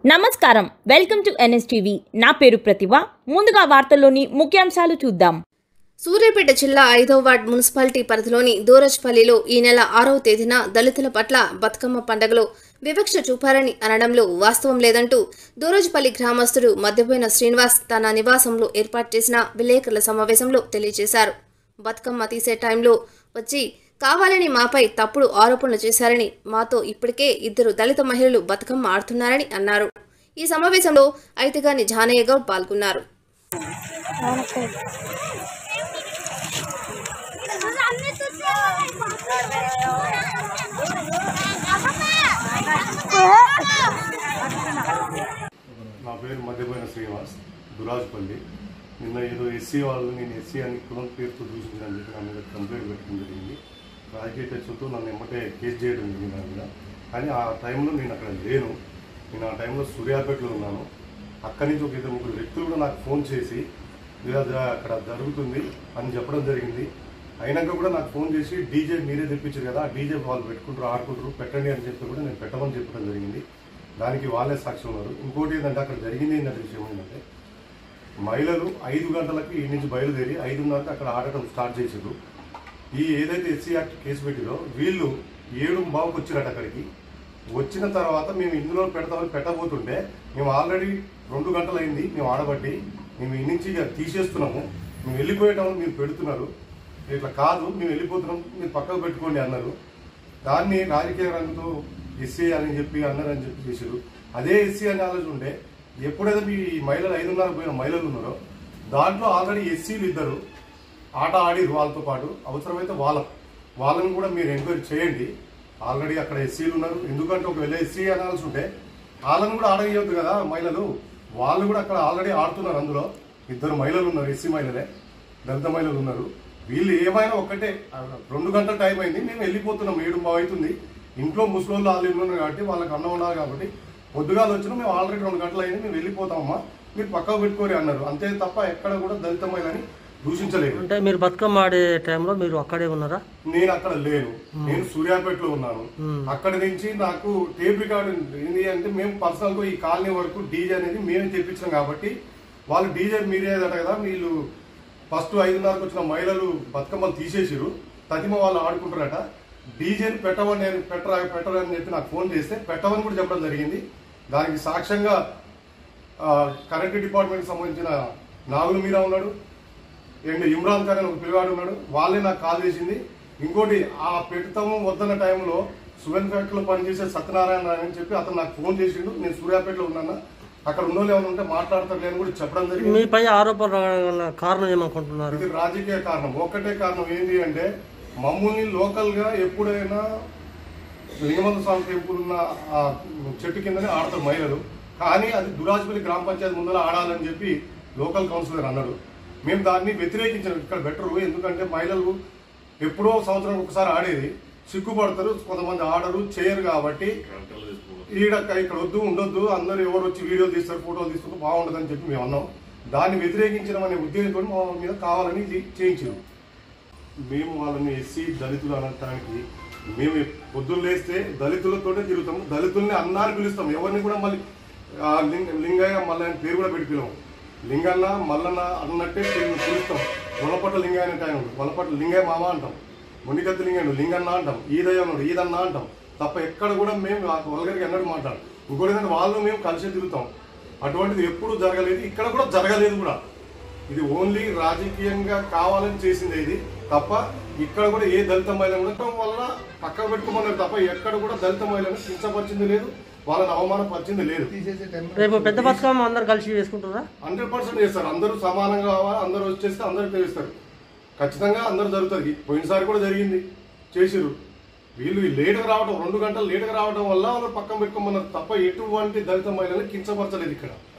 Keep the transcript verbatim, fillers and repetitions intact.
నమస్కారం, welcome to NSTV. నా పేరు ప్రతిభ. ముందుగా వార్తల్లోని ముఖ్యాంశాలు చూద్దాం. సూర్యాపేట జిల్లా ఐదవ వార్డ్ మున్సిపాలిటీ పరిధిలోని దూరజ్పల్లిలో ఈ నెల ఆరవ తేదీన దళితుల పట్ల బతుకమ్మ పండుగలో వివక్ష చూపారని అనడంలో వాస్తవం లేదంటూ దూరజ్పల్లి గ్రామస్తుడు మధ్యపోయిన శ్రీనివాస్ తన నివాసంలో ఏర్పాటు చేసిన విలేకరుల సమావేశంలో తెలియజేశారు. బతుకమ్మ తీసే టైంలో వచ్చి కావాలని మాపై తప్పుడు ఆరోపణలు చేశారని, మాతో ఇప్పటికే ఇద్దరు దళిత మహిళలు బతుకమ్మ ఆడుతున్నారని అన్నారు. ఈ సమావేశంలో ఐతిగాని జానయ్య గౌడ్ పాల్గొన్నారు. నా పేరు మధ్యపోయిన శ్రీనివాస్, దురాజ్పల్లి. నిన్న ఏదో ఎస్సీ వాళ్ళు నేను ఎస్సీ అని కులం పేరుతో దూషించడం చెప్పి నా మీద కంప్లైంట్ పెట్టడం జరిగింది. రాజకీయ టచ్తో నన్ను ఎమ్మటే కేసు చేయడం జరిగింది నా మీద. కానీ ఆ టైంలో నేను అక్కడ లేను. నేను ఆ టైంలో సూర్యాపేటలో ఉన్నాను. అక్కడి నుంచి ఒక ఇద్దరు ముగ్గురు వ్యక్తులు కూడా నాకు ఫోన్ చేసి ఇలా అక్కడ జరుగుతుంది అని చెప్పడం జరిగింది. అయినాక కూడా నాకు ఫోన్ చేసి డీజే మీరే తెప్పించారు కదా, డీజే వాళ్ళు పెట్టుకుంటారు ఆడుకుంటారు పెట్టండి అని చెప్పి కూడా నేను పెట్టమని చెప్పడం జరిగింది. దానికి వాళ్ళే సాక్షి ఉన్నారు. ఇంకోటి ఏంటంటే అక్కడ జరిగింది ఏంటంటే విషయం ఏంటంటే మహిళలు ఐదు గంటలకి ఈ నుంచి బయలుదేరి ఐదున్నరకు అక్కడ ఆడటం స్టార్ట్ చేసారు. ఈ ఏదైతే ఎస్సీ యాక్ట్ కేసు పెట్టిరో వీళ్ళు ఏడు బావుకు వచ్చినట్టు అక్కడికి వచ్చిన తర్వాత మేము ఇందులో పెడతామని పెట్టబోతుంటే మేము ఆల్రెడీ రెండు గంటలు అయింది మేము ఆడబట్టి మేము ఈ నుంచి తీసేస్తున్నాము, మేము వెళ్ళిపోయేటప్పుడు మీరు పెడుతున్నారు, ఇట్లా కాదు మేము వెళ్ళిపోతున్నాం మీరు పక్కకు పెట్టుకోండి అన్నారు. దాన్ని రాజకీయ రంగంతో ఎస్సీ అని చెప్పి అన్నారని చెప్పి చేశారు. అదే ఎస్సీ అనే ఆలోచన ఉంటే ఎప్పుడైతే మీ మహిళలు ఐదున్నర పోయిన మహిళలు ఉన్నారో దాంట్లో ఆల్రెడీ ఎస్సీలు ఇద్దరు ఆట ఆడిరు వాళ్ళతో పాటు. అవసరమైతే వాళ్ళ వాళ్ళని కూడా మీరు ఎంక్వైరీ చేయండి. ఆల్రెడీ అక్కడ ఎస్సీలు ఉన్నారు. ఎందుకంటే ఒకవేళ ఎస్సీ అనాల్సి ఉంటే వాళ్ళని కూడా ఆడగలదు కదా మహిళలు. వాళ్ళు కూడా అక్కడ ఆల్రెడీ ఆడుతున్నారు. అందులో ఇద్దరు మహిళలు ఉన్నారు, ఎస్సీ మహిళలే, దళిత మహిళలు ఉన్నారు. వీళ్ళు ఏమైనా ఒక్కటే రెండు గంటల టైం అయింది మేము వెళ్ళిపోతున్నాం, ఏడు బాగా అవుతుంది. ఇంట్లో ముసలోళ్ళు వాళ్ళు ఇల్లు ఉన్నారు కాబట్టి వాళ్ళకి అన్నం ఉండాలి కాబట్టి పొద్దుగాలు వచ్చినా మేము ఆల్రెడీ రెండు గంటలు అయింది మేము వెళ్ళిపోతామమ్మా మీరు పక్కకు పెట్టుకోరి అన్నారు. అంతే తప్ప ఎక్కడ కూడా దళిత మహిళని దూషించలేదు. అంటే మీరు బతుకమ్మ ఆడే టైంలో మీరు అక్కడే ఉన్నారా? నేను అక్కడ లేను, నేను సూర్యాపేటలో ఉన్నాను. అక్కడి నుంచి నాకు టేప్ రికార్డు ఏంటి అంటే మేము పర్సనల్ గా ఈ కాలనీ వరకు డీజే అనేది మేమే తెప్పించాం కాబట్టి వాళ్ళు డీజే మీరేదట కదా, వీళ్ళు ఫస్ట్ ఐదున్నరకు వచ్చిన మహిళలు బతుకమ్మలు తీసేసిరు, తదిమ వాళ్ళు ఆడుకుంటారట. డీజేని పెట్టమని నేను పెట్టరా పెట్టరని చెప్పి నాకు ఫోన్ చేస్తే పెట్టమని కూడా చెప్పడం జరిగింది. దానికి సాక్ష్యంగా కరెంట్ డిపార్ట్మెంట్కి సంబంధించిన నాగుల మీరా ఉన్నాడు అండ్ ఇమ్రాన్ ఖాన్ అని ఒక పిల్లవాడు ఉన్నాడు. వాళ్ళే నాకు కాల్ చేసింది. ఇంకోటి ఆ పెడతాము వద్దన్న టైంలో సువెన్ ఫ్యాక్టరీలో పనిచేసే సత్యనారాయణ అని చెప్పి అతను నాకు ఫోన్ చేసిండు. నేను సూర్యాపేటలో ఉన్నాను, అక్కడ ఉన్న వాళ్ళు ఏమైనా ఉంటే మాట్లాడతారు అని కూడా చెప్పడం జరిగింది. మీపై ఆరోపణ కారణం ఏమనుకుంటున్నారు? ఇది రాజకీయ కారణం. ఒకటే కారణం ఏంటి అంటే మమ్మల్ని లోకల్ గా ఎప్పుడైనా లింగమంత స్వామి టెంపుల్ ఉన్న ఆ చెట్టు కిందనే ఆడతారు మహిళలు. కానీ అది దురాజ్పల్లి గ్రామ పంచాయతీ ముందర ఆడాలని చెప్పి లోకల్ కౌన్సిలర్ అన్నాడు. మేము దాన్ని వ్యతిరేకించాం. ఇక్కడ బెటరు, ఎందుకంటే మహిళలు ఎప్పుడో సంవత్సరం ఒకసారి ఆడేది, సిగ్గుపడతారు, కొంతమంది ఆడరు చేయరు కాబట్టి ఈడ ఇక్కడ వద్దు ఉండొద్దు అందరూ ఎవరు వచ్చి వీడియోలు తీస్తారు ఫోటోలు తీస్తారు బాగుండదని చెప్పి మేము అన్నాం. దాన్ని వ్యతిరేకించడం అనే ఉద్దేశంతో మా మీద కావాలని ఇది చేయించారు. మేము వాళ్ళని ఎస్సీ దళితులు అనడానికి మేము పొద్దున్న లేస్తే దళితులతోనే తిరుగుతాము, దళితుల్ని అన్నాన్ని పిలుస్తాం. ఎవరిని కూడా మళ్ళీ లింగయ్య మల్లయ్య పేరు కూడా పెట్టి పిలవం. లింగన్న మల్లన్న అన్నట్టే పిలుస్తాం. వలపట్ల లింగయ్య అనే టైం వలపట్ల లింగయ్య మామ అంటాం, మొండికత్తి లింగయ్య లింగన్న అంటాం, ఈదయ్య ఉన్నాడు ఈదన్న అంటాం తప్ప ఎక్కడ కూడా మేము వల్గరికి ఎన్నడూ మాట్లాడు. ఇంకోటి ఏంటంటే వాళ్ళు మేము కలిసి తిరుగుతాం. అటువంటిది ఎప్పుడు జరగలేదు, ఇక్కడ కూడా జరగలేదు కూడా. ఇది ఓన్లీ రాజకీయంగా కావాలని చేసింది ఇది తప్ప ఇక్కడ కూడా ఏ దళిత మహిళ ఉండటం వల్ల పక్కన పెట్టుకోమన్నారు తప్ప ఎక్కడ కూడా దళిత మహిళను కించపరిచింది లేదు, వాళ్ళని అవమానపరిచింది లేదు. రేపు పెద్ద బతుకమ్మ అందరు కలిసి వేసుకుంటారా? హండ్రెడ్ పర్సెంట్ చేస్తారు. అందరూ సమానంగా కావాలి, అందరూ వచ్చేస్తే అందరికి తెలుస్తారు. ఖచ్చితంగా అందరూ జరుగుతుంది. పోయినసారి కూడా జరిగింది, చేసిరు. వీళ్ళు లేటుగా రావడం రెండు గంటలు లేటుగా రావడం వల్ల వాళ్ళు పక్కన పెట్టుకోమన్నారు తప్ప ఎటువంటి దళిత మహిళని కించపరచలేదు ఇక్కడ.